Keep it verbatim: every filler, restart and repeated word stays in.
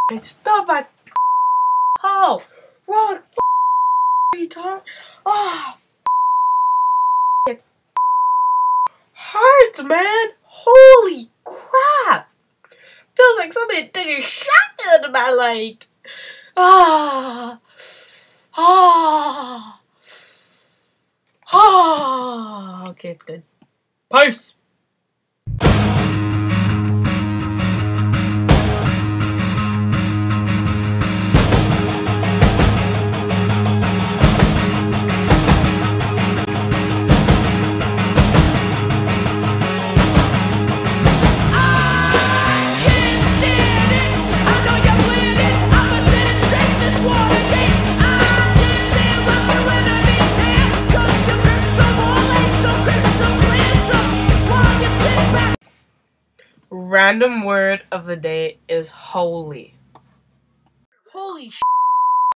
Stop my oh wrong retard. Ah, it hurts, man. Holy crap! Feels like somebody took a shotgun to my leg. Ah, ah, ah. Okay, it's good. Peace. Random word of the day is holy. Holy sh**.